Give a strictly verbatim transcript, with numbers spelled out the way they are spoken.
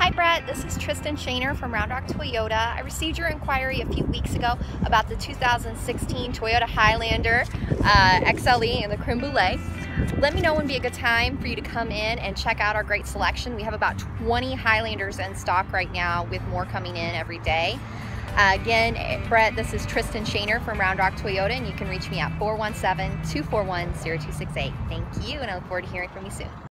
Hi Brett, this is Tristan Shaner from Round Rock Toyota. I received your inquiry a few weeks ago about the two thousand sixteen Toyota Highlander uh, X L E and the Creme Brulee. Let me know when would be a good time for you to come in and check out our great selection. We have about twenty Highlanders in stock right now, with more coming in every day. Uh, again, Brett, this is Tristan Shaner from Round Rock Toyota, and you can reach me at four one seven, two four one, zero two six eight. Thank you, and I look forward to hearing from you soon.